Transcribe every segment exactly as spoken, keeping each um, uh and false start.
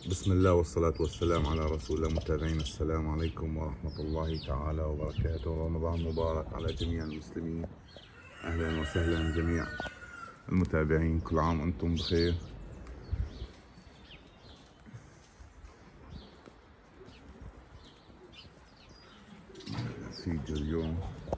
بسم الله والصلاة والسلام على رسول الله. متابعينا السلام عليكم ورحمة الله تعالى وبركاته. رمضان مبارك على جميع المسلمين. أهلا وسهلا جميع المتابعين، كل عام وأنتم بخير. فيديو اليوم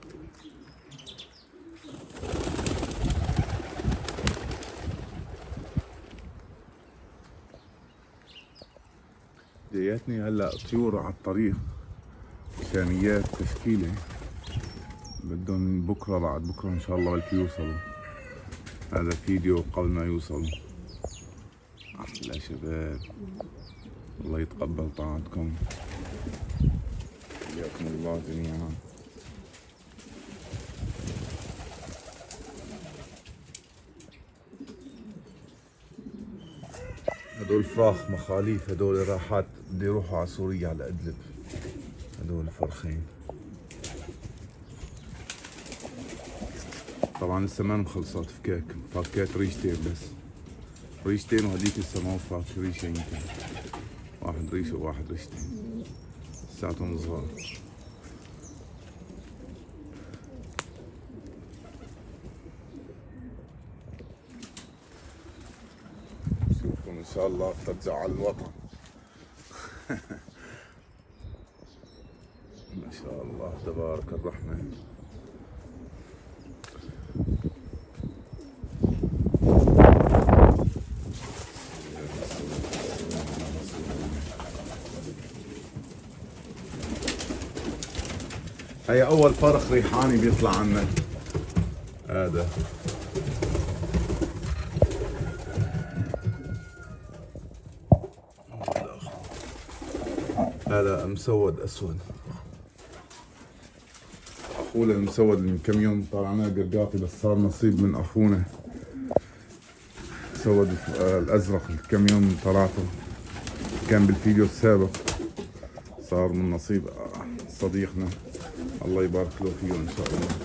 جايتني هلا طيور على الطريق، ثانيات تشكيلة بدهم بكره بعد بكره ان شاء الله بلكي يوصلوا. هذا فيديو قبل ما يوصلوا. احلى شباب، الله يتقبل طاعتكم، حياكم الله جميعا. هدول فراخ مخاليف، هدول راحات بده يروحوا على سوريا على ادلب. هدول فرخين طبعا لسه ما مخلصات فكاك، فكات ريشتين بس، ريشتين وهديك لسه ما وفات ريشه، يمكن واحد ريشه وواحد ريشتين، لساتهم صغار. نشوفكم ان شاء الله ترجعوا على الوطن. ما شاء الله تبارك الرحمن. هي اول فرخ ريحاني بيطلع عنا هذا. هذا مسود اسود، اخونا المسود اللي من كم يوم طلعناه قرقاطي، بس صار نصيب من اخونا مسود الازرق اللي كم يوم طلعته، كان بالفيديو السابق، صار من نصيب صديقنا، الله يبارك له فيه ان شاء الله.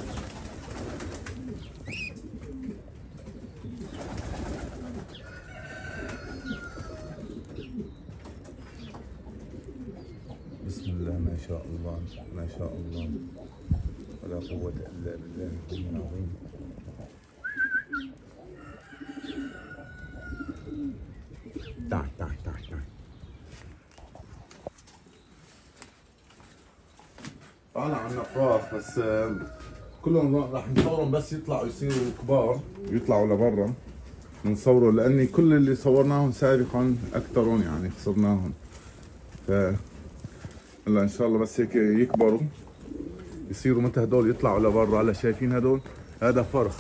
بسم الله ما شاء الله ما شاء الله، ولا قوة الا بالله العلي العظيم. تعال تعال تعال تعال طالع عنا فراخ، بس كلهم راح نصورهم بس يطلعوا يصيروا كبار، يطلعوا لبرا نصوروا، لاني كل اللي صورناهم سابقا اكثرهم يعني خسرناهم. ف هلا ان شاء الله بس هيك يكبروا يصيروا مثل هدول يطلعوا لبرا. هلا شايفين هدول، هذا فرخ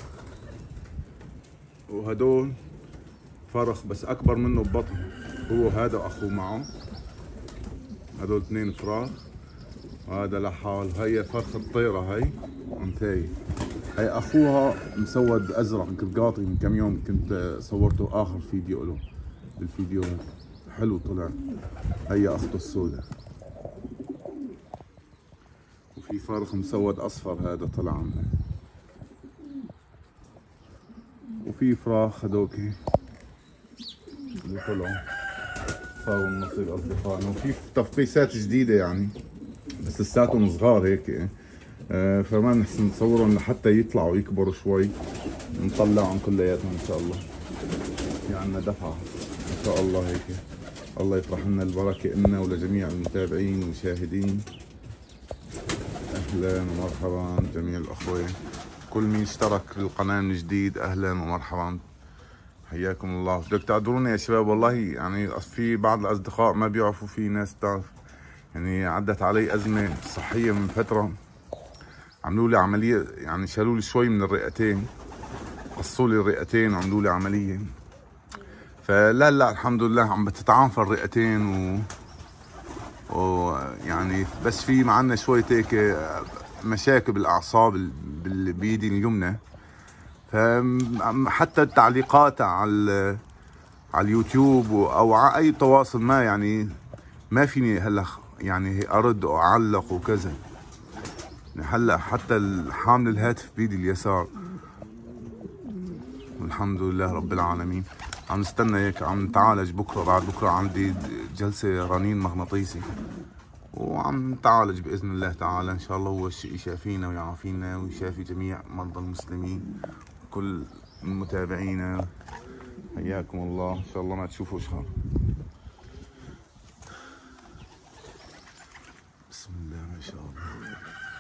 وهدول فرخ بس اكبر منه ببطن، هو هذا اخوه معه، هدول اثنين فراخ وهذا لحال. هي فرخة الطيرة، هي انتهي، هي اخوها مسود ازرق قرقاطي، من كم يوم كنت صورته اخر فيديو له بالفيديوهات، حلو طلع. هي اخته السوداء، وفي فرخ مسود اصفر هذا طلع عنها، وفي فراخ هذوك اللي طلعوا صاروا من نصيب اصدقائنا، وفي تفقيسات جديدة يعني بس لساتهم صغار هيك، آه فما نحسن نصورهم لحتى يطلعوا يكبروا شوي نطلعهم كلياتهم ان شاء الله. في عنا دفعة ان شاء الله هيك، الله يطرح لنا البركة لنا ولجميع المتابعين والمشاهدين. اهلا ومرحبا جميع الاخوة، كل مين اشترك بالقناة من جديد اهلا ومرحبا، حياكم الله. بدك تعذروني يا شباب والله، يعني في بعض الاصدقاء ما بيعرفوا، في ناس تعرف يعني عدت علي أزمة صحية من فترة، عملوا لي عملية، يعني شالوا لي شوي من الرئتين، قصوا لي الرئتين وعملوا لي عملية. فلا لا الحمد لله عم بتتعافى الرئتين و ويعني بس في معنا شوية هيك مشاكل بالأعصاب بيدي اليمنى. فحتى التعليقات على على اليوتيوب او على اي تواصل ما، يعني ما فيني هلا يعني ارد واعلق وكذا. هلا حتى حامل الهاتف بيدي اليسار، والحمد لله رب العالمين. عم نستنى هيك، عم نتعالج بكره، بعد بكره عندي جلسه رنين مغناطيسي، وعم نتعالج باذن الله تعالى. ان شاء الله هو يشافينا ويعافينا ويشافي جميع مرضى المسلمين، كل متابعينا. حياكم الله، ان شاء الله ما تشوفوا شر. بسم الله ما شاء الله.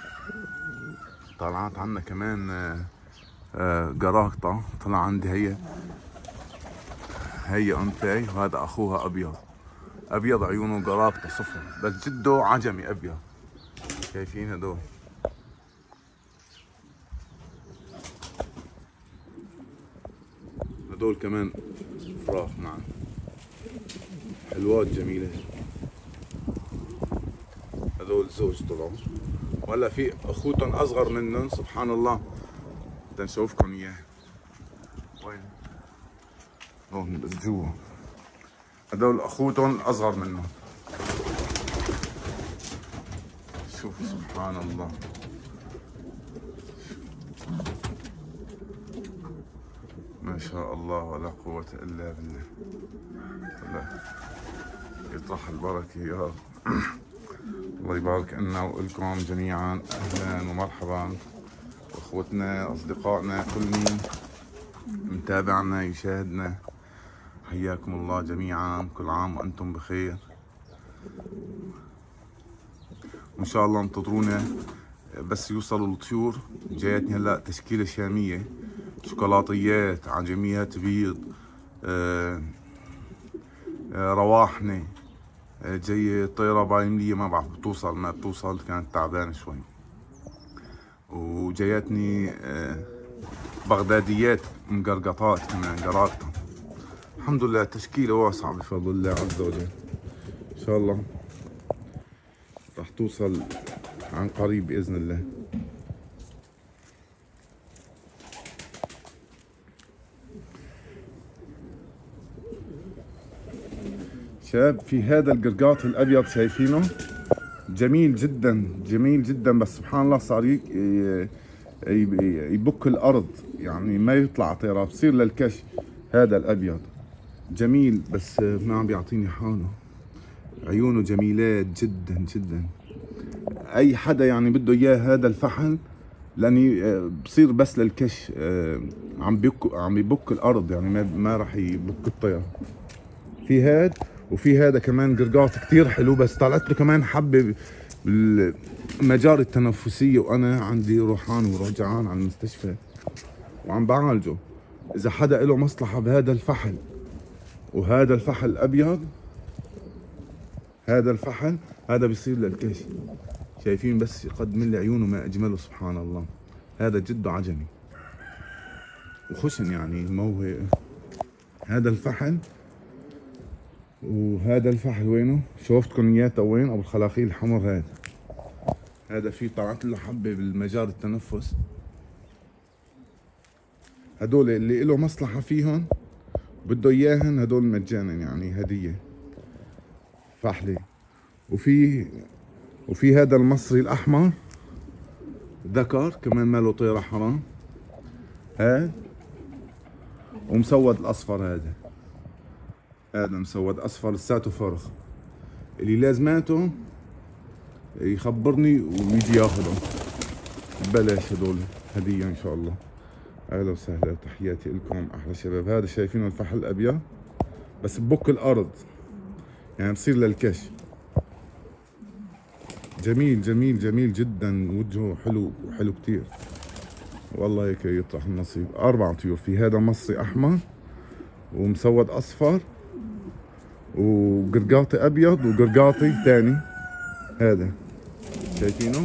طلعت عنا كمان قراقطة، طلع عندي هي هي انثى، وهذا اخوها ابيض ابيض عيونه قراقطة صفر، بس جده عجمي ابيض. شايفين هدول؟ هدول كمان فراخ معنا، حلوات جميلة. هدول زوج طلعوا، ولا في اخوتهم اصغر منهم سبحان الله، بدنا نشوفكم اياه. وين؟ هون بس جوا. هدول اخوتهم اصغر منهم. شوفوا سبحان الله، ما شاء الله ولا قوة الا بالله. الله يطرح البركة يا رب. الله يبارك لنا ولكم جميعا. اهلا ومرحبا اخوتنا اصدقائنا، كل مين متابعنا يشاهدنا، حياكم الله جميعا. كل عام وانتم بخير، وان شاء الله انتظرونا بس يوصلوا الطيور. جايتني هلا تشكيله شاميه، شوكولاتيات، عجميات بيض، آه آه رواحنه، آه جايه طيره بايمليه ما بعرف بتوصل ما بتوصل، كانت تعبانه شوي. وجايتني آه بغداديات مقرقطات كمان قراقطه. الحمد لله تشكيله واسعه بفضل الله عز وجل. ان شاء الله راح توصل عن قريب باذن الله. شباب في هذا القرقاط الابيض شايفينه؟ جميل جدا جميل جدا، بس سبحان الله صار يبك الارض، يعني ما يطلع طيره، بصير للكش. هذا الابيض جميل بس ما عم بيعطيني حاله. عيونه جميلات جدا جدا. اي حدا يعني بده اياه هذا الفحل، لاني بصير بس للكش، عم بيك عم يبك الارض، يعني ما ما راح يبك الطير. في هاد وفي هذا كمان قرقاط كثير حلو، بس طلعت له كمان حبه بالمجاري التنفسيه، وانا عندي روحان ورجعان على المستشفى وعم بعالجه. اذا حدا له مصلحه بهذا الفحل، وهذا الفحل الابيض، هذا الفحل هذا بيصير للكش. شايفين بس قد من عيونه ما اجمله سبحان الله. هذا جده عجمي وخشن يعني موهي. هذا الفحل وهذا الفحل وينه؟ شوفتكم اياه وين؟ ابو الخلاخيل الحمر. هذا هذا في طلعت له حبه بالمجال التنفس. هدول اللي له مصلحه فيهم بده اياهن، هدول مجانا يعني هديه فحله. وفي وفي هذا المصري الاحمر ذكر كمان ماله طيره حرام. هذا ومسود الاصفر، هذا هذا مسود اصفر لساته فرخ. اللي لازماته يخبرني ويجي ياخذهم ببلاش، هدول هديه ان شاء الله. اهلا وسهلا، تحياتي لكم احلى شباب. هذا شايفينه الفحل الابيض، بس ببك الارض يعني بصير للكش. جميل جميل جميل جدا، وجهه حلو وحلو كثير والله. هيك يطرح النصيب. اربع طيور، في هذا مصري احمر ومسود اصفر وقرقاطي ابيض وقرقاطي ثاني. هذا شايفينه؟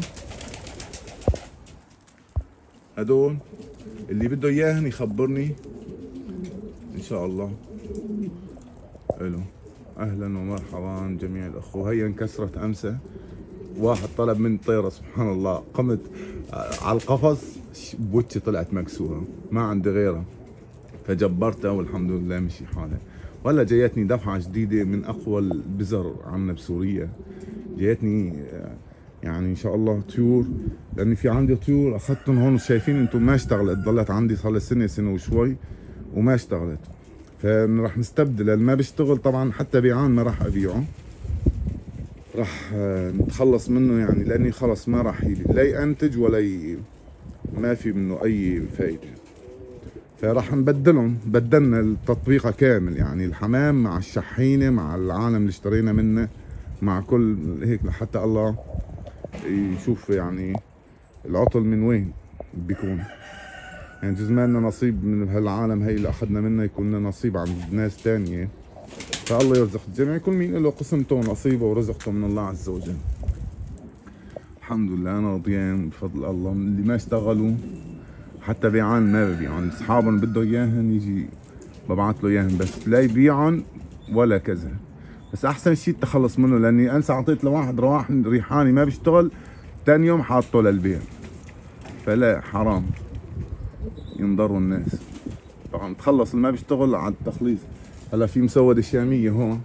هدول اللي بده اياهن يخبرني ان شاء الله. الو اهلا ومرحبا جميع الاخوه. هي انكسرت امسه، واحد طلب من طيره سبحان الله، قمت على القفص بوجهي طلعت مكسوره، ما عندي غيرها فجبرتها والحمد لله مشي حالها. ولا جايتني دفعه جديده من اقوى البزر عنا بسوريا. جايتني يعني ان شاء الله طيور، لاني في عندي طيور اخذتهم هون. شايفين انتم ما اشتغلت، ضلت عندي صار لها سنه سنه وشوي وما اشتغلت. فراح نستبدل اللي ما بيشتغل طبعا، حتى بيعان ما راح ابيعه، راح نتخلص منه يعني، لاني خلص ما راح لا ينتج ولا ي... ما في منه اي فائده. فراح نبدلهم، بدلنا التطبيقه كامل يعني، الحمام مع الشحينه مع العالم اللي اشترينا منه مع كل هيك، لحتى الله يشوف يعني العطل من وين بيكون. يعني جزء ما لنا نصيب من هالعالم هي اللي اخذنا منها، يكون لنا نصيب عند ناس ثانيه. فالله يرزق الجميع، كل مين له قسمته ونصيبه ورزقته من الله عز وجل. الحمد لله انا رضيان بفضل الله. اللي ما اشتغلوا حتى بيعان ما ببيعن، اصحابهم بده اياهن يجي ببعث له اياهن، بس لا يبيعن ولا كذا. بس احسن شيء التخلص منه، لاني انسى اعطيت لواحد رواح ريحاني ما بيشتغل، ثاني يوم حاطه للبيع، فلا حرام ينضروا الناس. طبعا تخلص اللي ما بيشتغل على التخليص. هلا في مسودة شامية هون،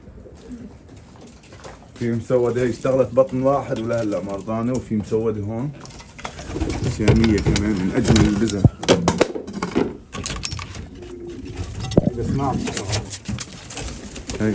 في مسودة هي اشتغلت بطن واحد ولا هلا مرضانة، وفي مسودة هون شامية كمان من أجمل البزر، بس ما عم تشتغل هي.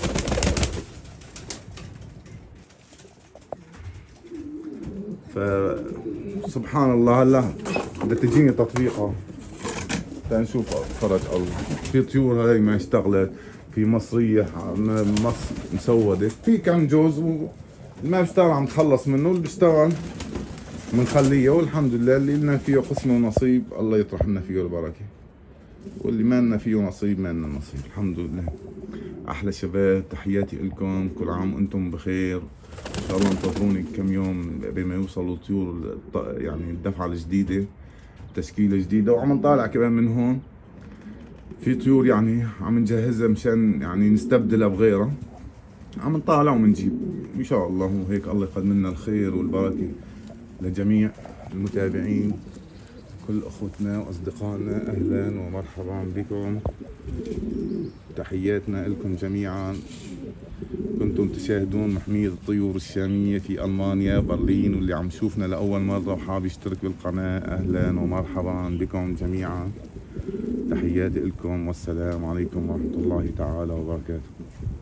فسبحان الله هلا بدها تجيني تطبيقة تنشوف فرج الله. في طيور هاي ما اشتغلت، في مصرية مصر مسودة، في كم جوز وما بيشتغل عم تخلص منه، اللي بيشتغل بنخليه، والحمد لله اللي لنا فيه قسم ونصيب الله يطرح لنا فيه البركة، واللي ما لنا فيه نصيب ما لنا نصيب. الحمد لله. أحلى شباب، تحياتي لكم، كل عام وأنتم بخير. إن شاء الله انتظروني كم يوم بما يوصلوا طيور يعني الدفعة الجديدة، تشكيلة جديدة. وعم نطالع كمان من هون في طيور يعني عم نجهزها مشان يعني نستبدلها بغيرها، عم نطالع ومنجيب ان شاء الله. وهيك الله يقدم لنا الخير والبركة لجميع المتابعين، كل اخوتنا واصدقائنا، اهلا ومرحبا بكم. تحياتنا لكم جميعا. كنتم تشاهدون محمية الطيور الشامية في ألمانيا برلين، واللي عم يشوفنا لأول مرة وحاب يشترك بالقناة أهلا ومرحبا بكم جميعا. تحياتي لكم والسلام عليكم ورحمة الله تعالى وبركاته.